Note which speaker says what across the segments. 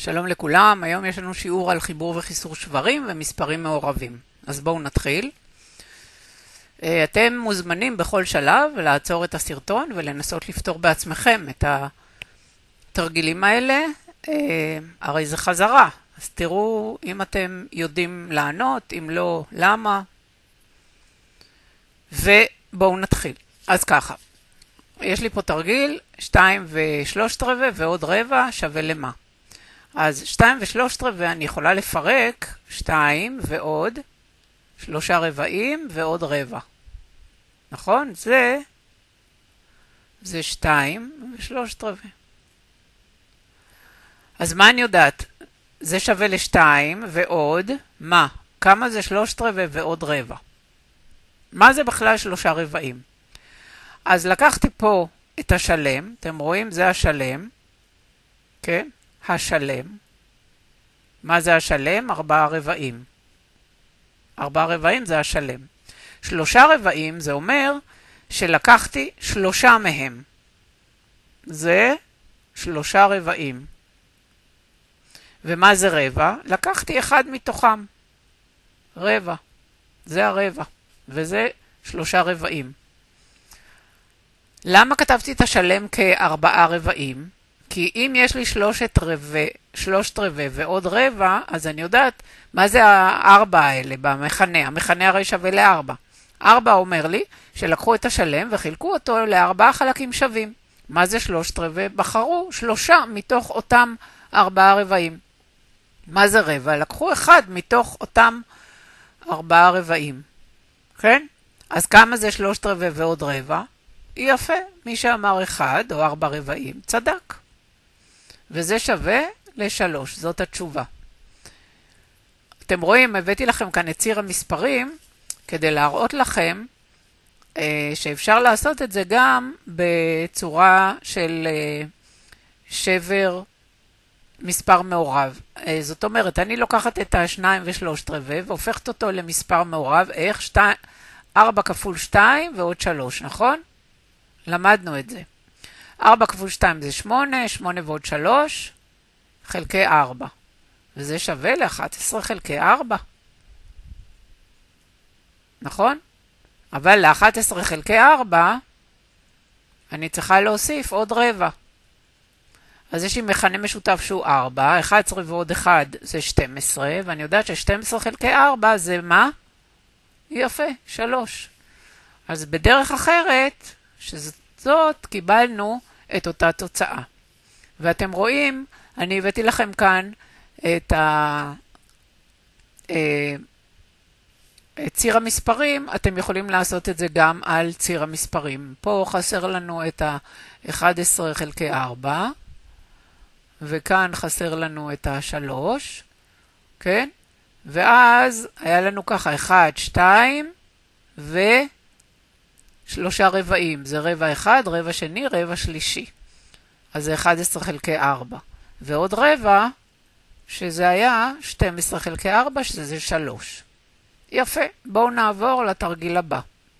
Speaker 1: שלום לכולם, היום יש לנו שיעור על חיבור וחיסור שברים ומספרים מעורבים. אז בואו נתחיל. אתם מוזמנים בכל שלב לעצור את הסרטון ולנסות לפתור בעצמכם את התרגילים האלה. הרי זה חזרה, אז תראו אם אתם יודעים לענות, אם לא, למה. ובואו נתחיל. אז ככה, יש לי פה תרגיל 2 ו3/4 ועוד רבע שווה למה? אז 2 ו3/4 אני יכולה לפרק 2 ועוד 3/4 ועוד רבע. נכון? זה 2 ו3/4. אז מה אני יודעת? זה שווה ל2 ועוד מה? כמה זה 3/4 ועוד רבע? מה זה בכלל 3/4? אז לקחתי פה את השלם, אתם רואים? זה השלם, כן? השלם. מה זה השלם? 4/4. 4/4 זה השלם. 3/4 זה אומר שלקחתי 3 מהם. זה 3/4. ומה זה רבע? לקחתי אחד מתוכם. רבע. זה הרבע. וזה 3/4. למה כתבתי את השלם כ4/4? כי אם יש לי 3/4 ועוד רבע, אז אני יודעת מה זה 4 האלה במכנה. המכנה הרי שווה ל4. 4 אומר לי שלקחו את השלם וחילקו אותו ל4 חלקים שווים. מה זה 3/4? בחרו 3 מתוך אותם 4/4. מה זה רבע? לקחו 1 מתוך אותם 4/4. כן? אז כמה זה 3/4 ועוד רבע? יפה, מי שאמר 1 או 4/4 צדק. וזה שווה ל3, זאת התשובה. אתם רואים, הבאתי לכם כאן את ציר המספרים, כדי להראות לכם שאפשר לעשות את זה גם בצורה של שבר מספר מעורב. זאת אומרת, אני לוקחת את ה2 ו3/4 והופכת אותו למספר מעורב. איך? 4 כפול 2 ועוד 3, נכון? למדנו את זה. 4 כפול 2 זה 8, 8 ועוד 3 חלקי 4. וזה שווה ל11 חלקי 4. נכון? אבל ל11 חלקי 4 אני צריכה להוסיף עוד רבע. אז יש לי מכנה משותף שהוא 4, 11 ועוד 1 זה 12, ואני יודעת ש12 חלקי 4 זה מה? יפה, 3. אז בדרך אחרת, שזאת קיבלנו את אותה תוצאה. ואתם רואים, אני הבאתי לכם כאן את ציר המספרים, אתם יכולים לעשות את זה גם על ציר המספרים. פה חסר לנו את ה-11 חלקי 4, וכאן חסר לנו את ה-3, כן? ואז היה לנו ככה 1, 2 ו3/4. זה רבע אחד, רבע שני, רבע שלישי. אז זה 11 חלקי 4. ועוד רבע, שזה היה 12 חלקי 4, שזה 3. יפה, בואו נעבור לתרגיל הבא.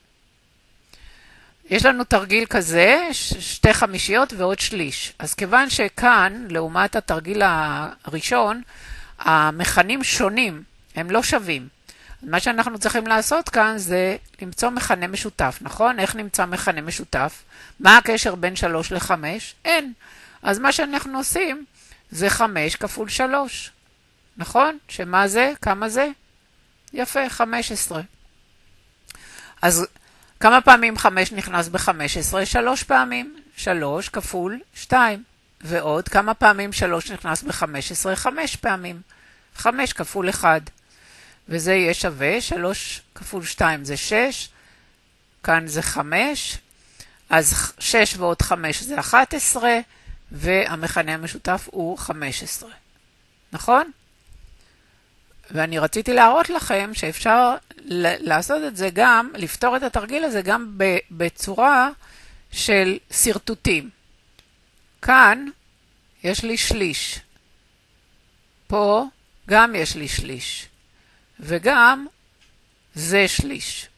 Speaker 1: יש לנו תרגיל כזה, 2 חמישיות ועוד שליש. אז כיוון שכאן, לעומת התרגיל הראשון, המכנים שונים, הם לא שווים. מה שאנחנו צריכים לעשות כאן זה למצוא מכנה משותף, נכון? איך נמצא מכנה משותף? מה הקשר בין 3 ל-5? אין. אז מה שאנחנו עושים זה 5 כפול 3. נכון? שמה זה? כמה זה? יפה, 15. אז כמה פעמים 5 נכנס ב-15? 3 פעמים. 3 כפול 2. ועוד כמה פעמים 3 נכנס ב-15? 5 פעמים. 5 כפול 1. וזה יהיה שווה, 3 כפול 2 זה 6, כאן זה 5, אז 6 ועוד 5 זה 11, והמכנה המשותף הוא 15. נכון? ואני רציתי להראות לכם שאפשר לעשות את זה גם, לפתור את התרגיל הזה גם בצורה של סרטוטים. כאן יש לי שליש. פה גם יש לי שליש. וגם זה שליש.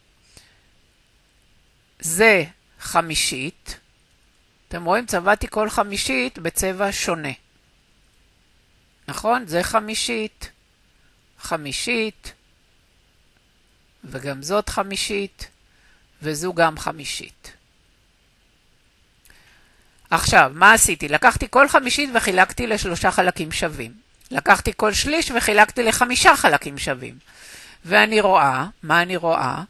Speaker 1: זה חמישית. אתם רואים, צבעתי כל חמישית בצבע שונה. נכון? זה חמישית, חמישית, וגם זאת חמישית, וזו גם חמישית. עכשיו, מה עשיתי? לקחתי כל חמישית וחילקתי לשלושה חלקים שווים. לקחתי כל שליש וחילקתי לחמישה חלקים שווים. ואני רואה, מה אני רואה?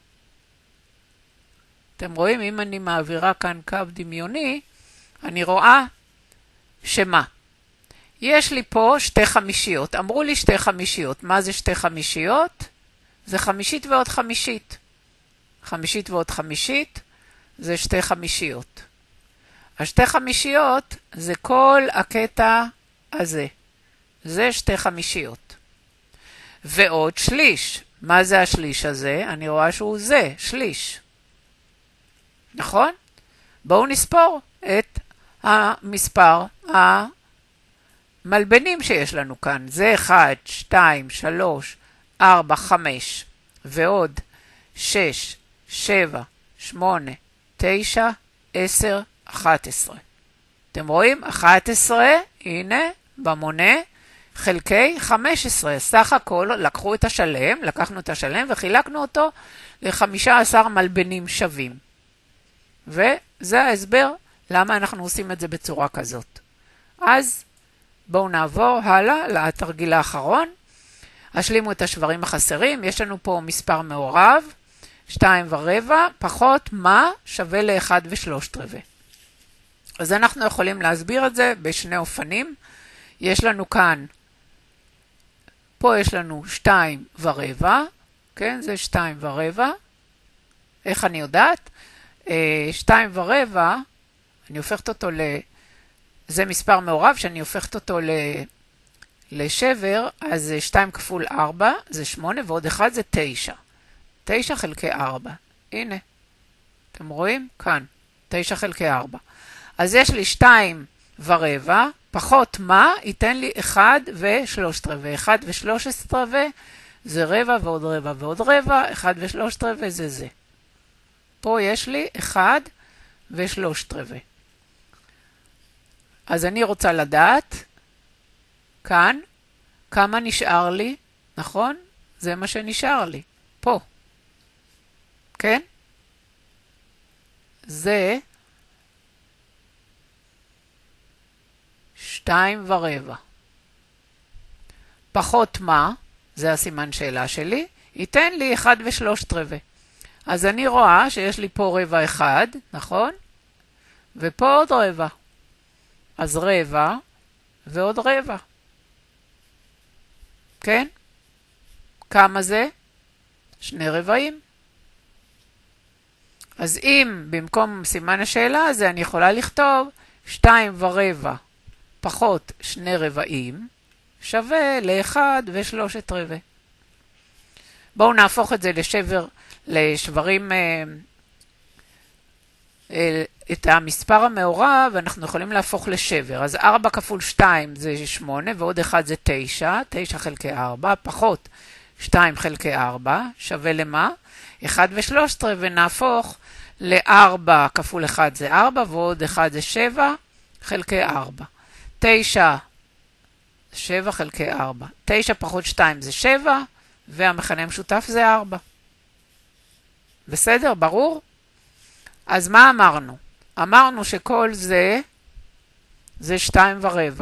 Speaker 1: אתם רואים, אם אני מעבירה כאן קו דמיוני, אני רואה שמה? יש לי פה שתי חמישיות. אמרו לי שתי חמישיות. מה זה שתי חמישיות? זה חמישית ועוד חמישית. חמישית ועוד חמישית זה שתי חמישיות. השתי חמישיות זה כל הקטע הזה. זה שתי חמישיות. ועוד שליש. מה זה השליש הזה? אני רואה שהוא זה, שליש. נכון? בואו נספור את המספר המלבנים שיש לנו כאן. זה 1, 2, 3, 4, 5, ועוד 6, 7, 8, 9, 10, 11. אתם רואים? 11, הנה, במונה, חלקי 15. סך הכל לקחו את השלם, לקחנו את השלם וחילקנו אותו ל-15 מלבנים שווים. וזה ההסבר למה אנחנו עושים את זה בצורה כזאת. אז בואו נעבור הלאה לתרגיל האחרון. השלימו את השברים החסרים. יש לנו פה מספר מעורב, 2.25, פחות מה שווה ל1 ו3/4. אז אנחנו יכולים להסביר את זה בשני אופנים. יש לנו כאן, פה יש לנו 2.25, כן, זה 2.25. איך אני יודעת? 2.25, אני הופכת אותו זה מספר מעורב שאני הופכת אותו לשבר, אז 2 כפול 4 זה 8 ועוד 1 זה 9. 9 חלקי 4. הנה, אתם רואים? כאן, 9 חלקי 4. אז יש לי 2.25, פחות מה? ייתן לי 1 ו3/4. 1 ו13/4 זה רבע ועוד רבע ועוד רבע, 1 ו3/4 זה זה. פה יש לי 1 ו3/4. אז אני רוצה לדעת, כאן, כמה נשאר לי, נכון? זה מה שנשאר לי, פה. כן? זה 2.25. פחות מה, זה הסימן שאלה שלי, ייתן לי 1 ו3/4. אז אני רואה שיש לי פה רבע 1, נכון? ופה עוד רבע. אז רבע ועוד רבע. כן? כמה זה? 2 רבעים. אז אם במקום סימן השאלה הזה אני יכולה לכתוב 2.25 פחות 2 רבעים שווה ל1 ו3/4. בואו נהפוך את זה לשברים, את המספר המעורב אנחנו יכולים להפוך לשבר. אז 4 כפול 2 זה 8 ועוד 1 זה 9, 9 חלקי 4, פחות 2 חלקי 4 שווה למה? 1 ו3/4 ונהפוך ל-4 כפול 1 זה 4 ועוד 1 זה 7 חלקי 4. 9, 7 חלקי 4. 9 פחות 2 זה 7 והמכנה המשותף זה 4. בסדר? ברור? אז מה אמרנו? אמרנו שכל זה 2.25.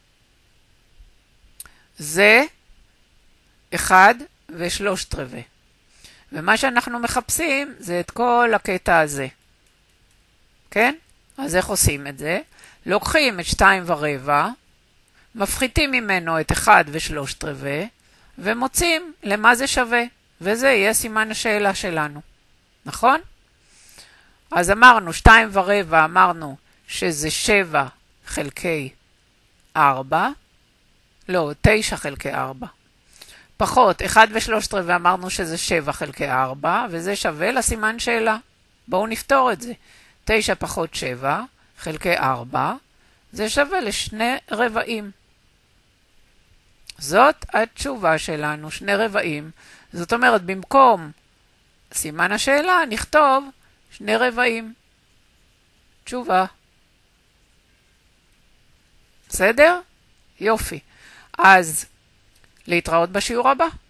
Speaker 1: זה 1 ו3/4. ומה שאנחנו מחפשים זה את כל הקטע הזה. כן? אז איך עושים את זה? לוקחים את 2.25, מפחיתים ממנו את 1 ו3/4, ומוצאים למה זה שווה. וזה יהיה סימן השאלה שלנו. נכון? אז אמרנו 2.25, אמרנו שזה 7 חלקי 4, לא, 9 חלקי 4. פחות 1 ו3/4 אמרנו שזה 7 חלקי 4, וזה שווה לסימן שאלה. בואו נפתור את זה. 9 פחות 7 חלקי 4, זה שווה ל2 רבעים. זאת התשובה שלנו, 2 רבעים. זאת אומרת, במקום סימן השאלה נכתוב 2 רבעים. תשובה. בסדר? יופי. אז להתראות בשיעור הבא.